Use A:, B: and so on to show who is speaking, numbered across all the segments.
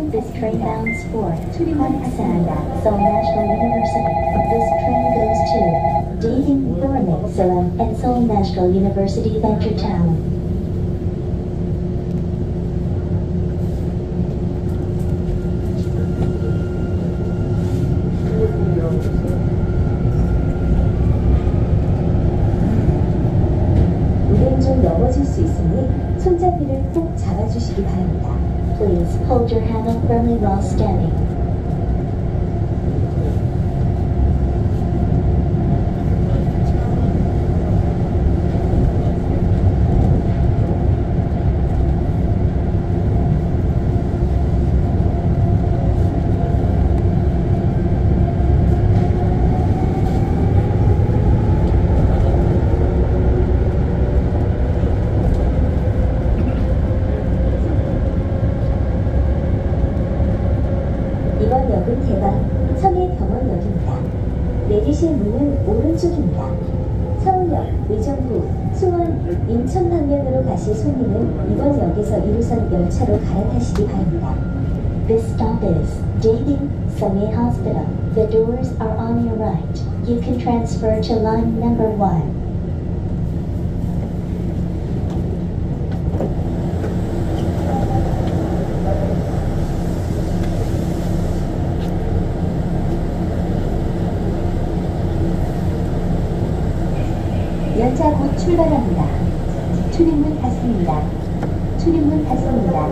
A: This train bounds for Pakistan, Seoul National University. This train goes to Daejeon, Salem, and Seoul National University Venture Town.
B: 운행 중 넘어질 수 있으니 손잡이를 꼭 잡아주시기 바랍니다.
A: Please hold your handle firmly while standing.
B: 이번 역은 개방 청해병원역입니다. 내리실 문은 오른쪽입니다. 서울역, 의정부, 수원, 인천 방면으로 가실 손님은 이번 역에서 1호선 열차로 갈아타시기 바랍니다.
A: This stop is Daejeon Sunghae Hospital. The doors are on your right. You can transfer to line number 1.
B: 열차 곧 출발합니다. 출입문 닫습니다. 출입문 닫습니다.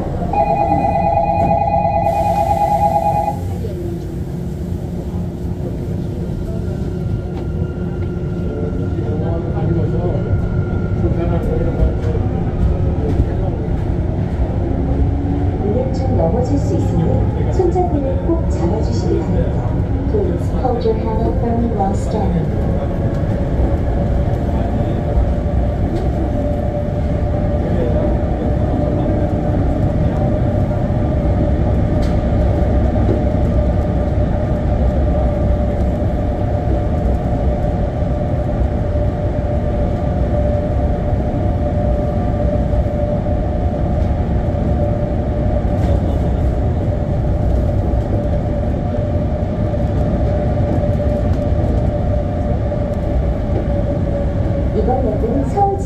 B: 운행 중 넘어질 수 있으니 손잡이를 꼭 잡아주시기 바랍니다.
A: Please hold your handle firmly while standing.
B: 이번 역은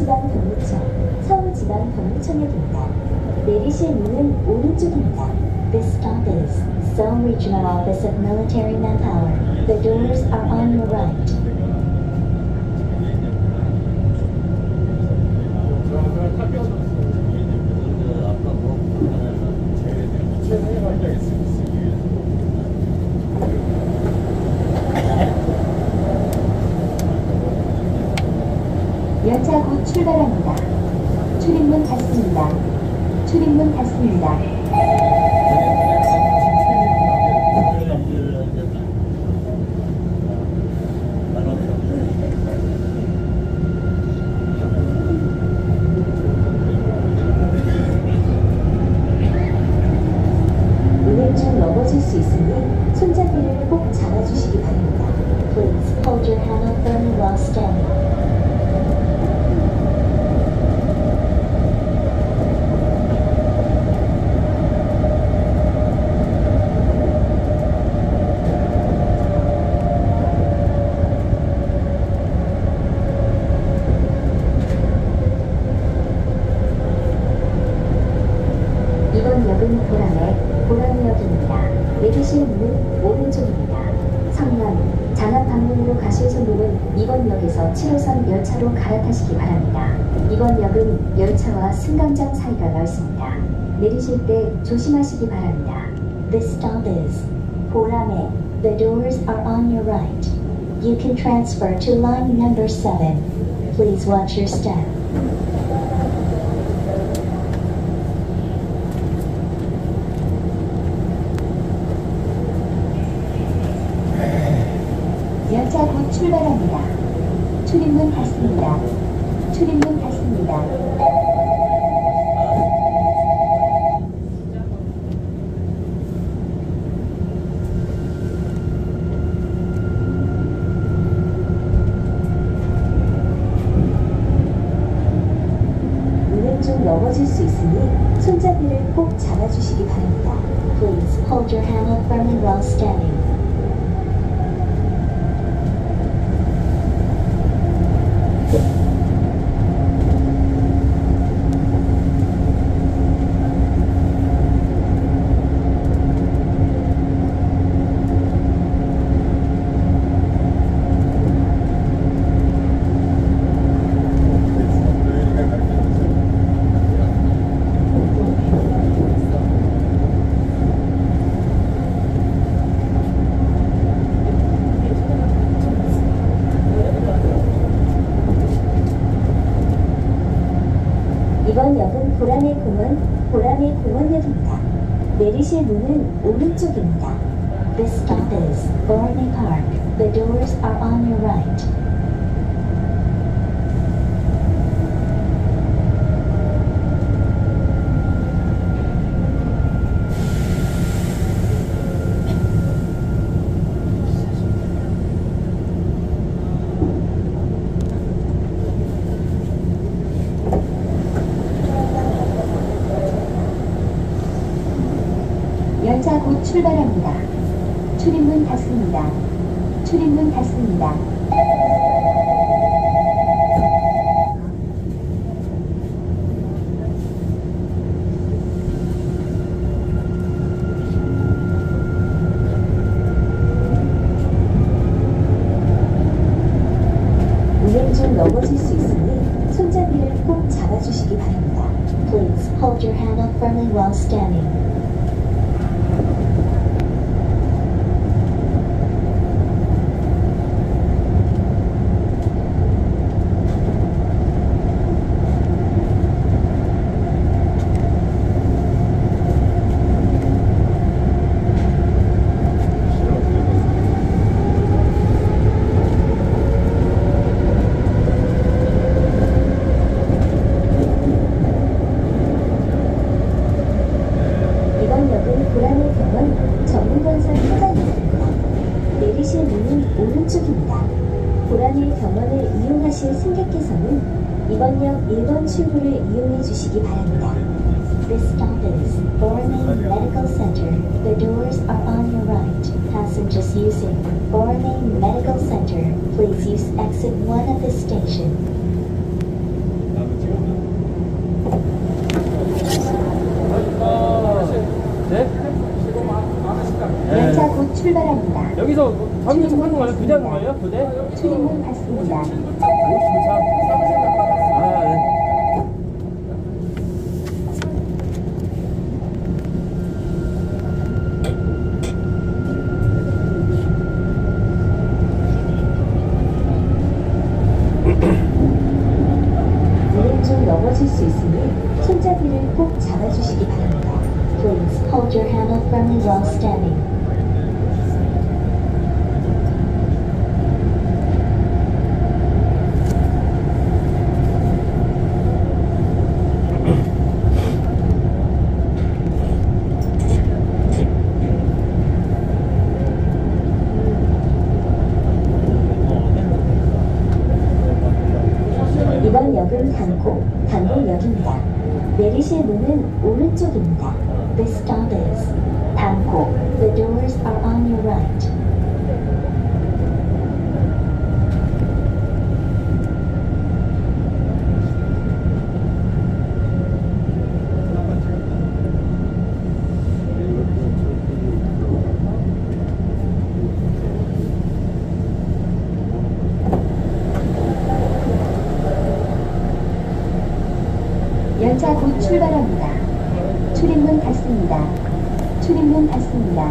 B: 서울지방경무청역입니다. 내리실 문은 오른쪽입니다.
A: This stop is Seoul Regional Office of Military Manpower. The doors are on your right.
B: 열차 곧 출발합니다. 출입문 닫습니다. 출입문 닫습니다. 운행 중 넘어질 수 있으니 손잡이를 꼭 잡아주시기 바랍니다.
A: Please hold your handle firmly while standing.
B: 이번 역은 보람역입니다. 내리실 문은 오른쪽입니다. 성남, 장안 방면으로 가실 손님은 이번 역에서 7호선 열차로 갈아타시기 바랍니다. 이번 역은 열차와 승강장 사이가 넓습니다. 내리실 때 조심하시기 바랍니다.
A: This stop is Borame. The doors are on your right. You can transfer to line number 7. Please watch your step.
B: 열차 곧 출발합니다. 출입문 닫습니다. 출입문 닫습니다. 운행 중 넘어질 수 있으니 손잡이를 꼭 잡아주시기 바랍니다.
A: Please hold your handle firmly while standing.
B: 이번 역은 보라매 공원역입니다. 내리실 문은 오른쪽입니다.
A: This stop is Borney Park. The doors are on your right.
B: 열차 곧 출발합니다. 출입문 닫습니다. 출입문 닫습니다. 운행 중 넘어질 수 있으니 손잡이를 꼭 잡아주시기 바랍니다.
A: Please hold your handle firmly while standing.
B: 내리실 문은 오른쪽입니다. 보라매 병원을 이용하실 승객께서는 이번 역 1번 출구를 이용해 주시기 바랍니다.
A: This stop is Borney Medical Center. The doors are on your right. Passengers using Borney Medical Center, please use exit 1 of this station.
B: 열차 곧 출발합니다.
C: 여기서 잠시 하는 거예요? 교대하는 거예요? 교대?
B: 출입문 닫습니다.
C: 아, 네.
B: 운행 중 넘어질 수 있으니 손잡이를 꼭 잡아주시기 바랍니다.
A: Please hold your handle firmly while standing.
B: 이번 역은 단곡역입니다. 내리실 문은 오른쪽입니다.
A: This stop is Bangkok. The doors are on your right.
B: 열차 곧 출발합니다. 출입문 닫습니다. 출입문 닫습니다.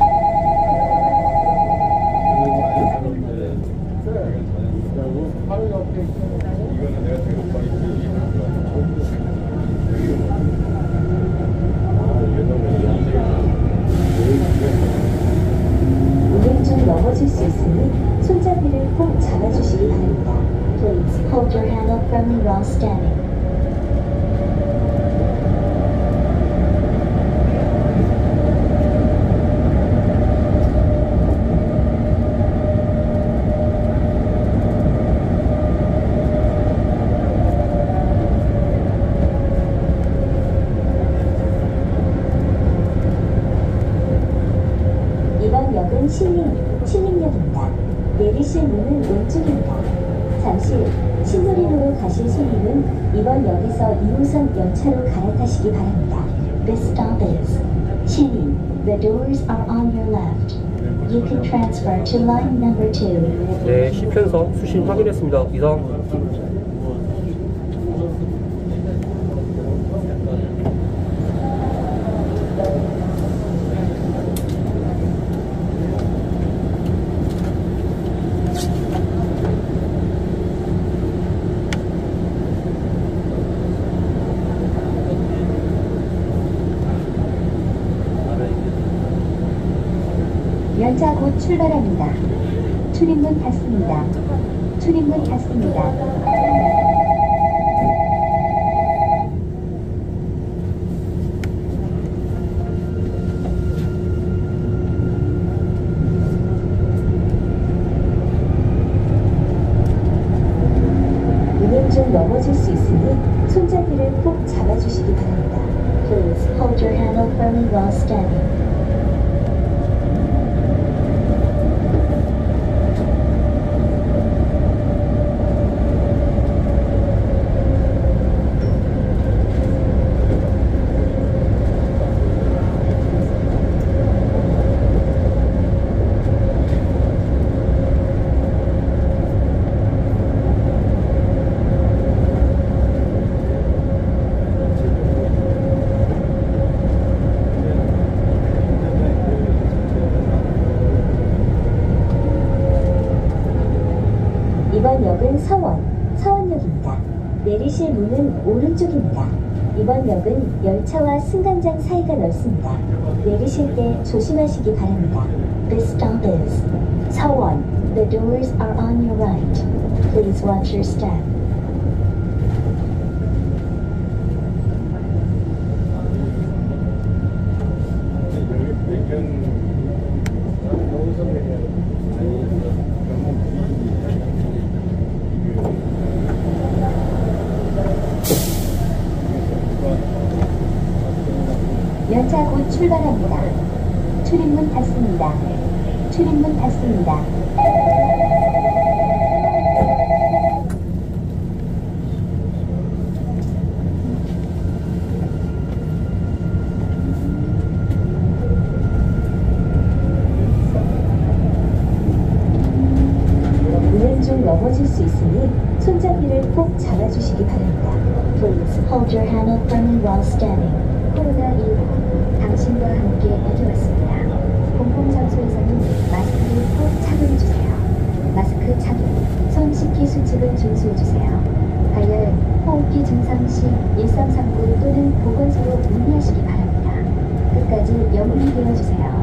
B: 운행 중 넘어질 수 있으니 손잡이를 꼭 잡아주시기 바랍니다.
A: Please hold your handle firmly while standing.
B: 내리실 신도림으로 가실 손님은 이번 역에서 2호선 열차로 갈아타시기 바랍니다.
A: This stop is Chinin. The doors are on your left. You can transfer to line number 2.
C: 네, 시편성 수신 확인했습니다. 이상.
B: 열차 곧 출발합니다. 출입문 닫습니다. 출입문 닫습니다. 운행 중 넘어질 수 있으니 손잡이를 꼭 잡아주시기 바랍니다.
A: Please hold your handle firmly while standing.
B: 이번 역은 서원역입니다. 내리실 문은 오른쪽입니다. 이번 역은 열차와 승강장 사이가 넓습니다. 내리실 때 조심하시기 바랍니다.
A: This stop is Sewon. The doors are on your right. Please watch your step.
B: 열차 곧 출발합니다. 출입문 닫습니다. 출입문 닫습니다. 운행 중 넘어질 수 있으니 손잡이를 꼭 잡아주시기 바랍니다.
A: Please hold your handle firmly while standing.
B: 코로나19 당신과 함께 이겨왔습니다. 공공장소에서는 마스크를 꼭 착용해주세요. 마스크 착용, 손 씻기 수칙을 준수해주세요. 발열, 호흡기 증상 시 1339 또는 보건소로 문의하시기 바랍니다. 끝까지 영웅이 되어주세요.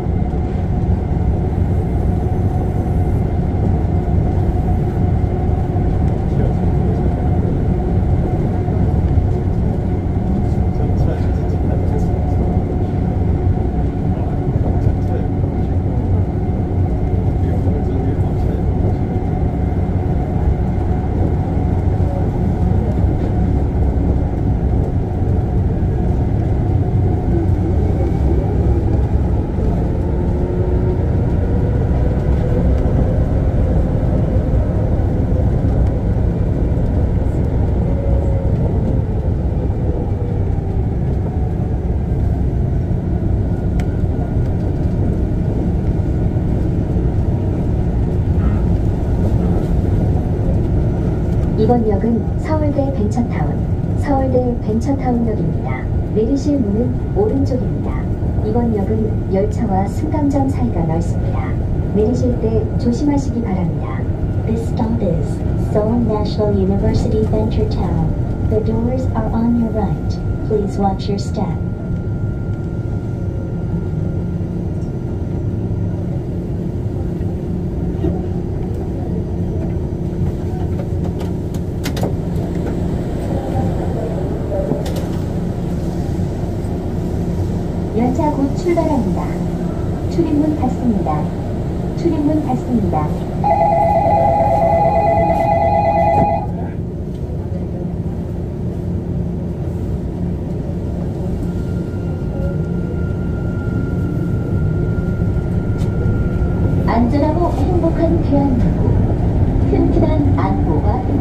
B: 이번 역은 서울대 벤처타운역입니다. 내리실 문은 오른쪽입니다. 이번 역은 열차와 승강장 사이가 넓습니다. 내리실 때 조심하시기 바랍니다.
A: This stop is Seoul National University Venture Town. The doors are on your right. Please watch your step.
B: 열차 곧 출발합니다. 출입문 닫습니다. 출입문 닫습니다. 안전하고 행복한 대한민국, 튼튼한 안보가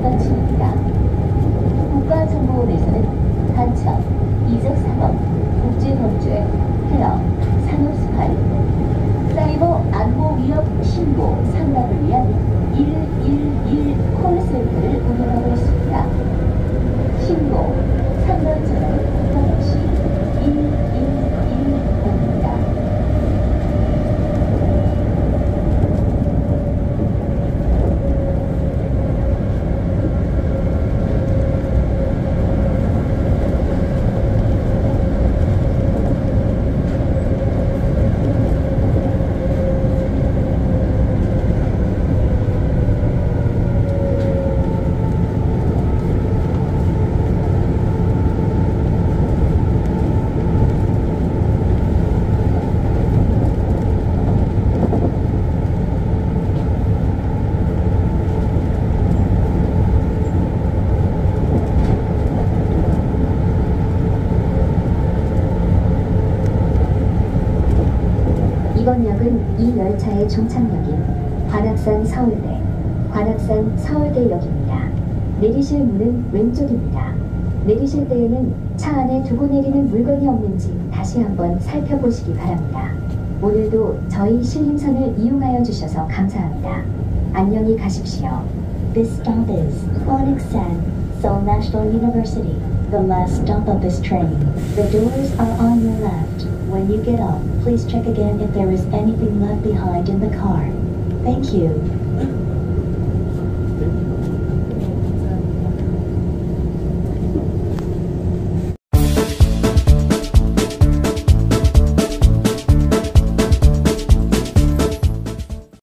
B: 이 열차의 종착역인 관악산 서울대, 관악산 서울대역입니다. 내리실 문은 왼쪽입니다. 내리실 때에는 차 안에 두고 내리는 물건이 없는지 다시 한번 살펴보시기 바랍니다. 오늘도 저희 신림선을 이용하여 주셔서 감사합니다. 안녕히 가십시오.
A: This stop is Gwanak-san, Seoul National University, the last stop of this train. The doors are on your left. When you get off, please check again if there is anything left behind in the car. Thank you.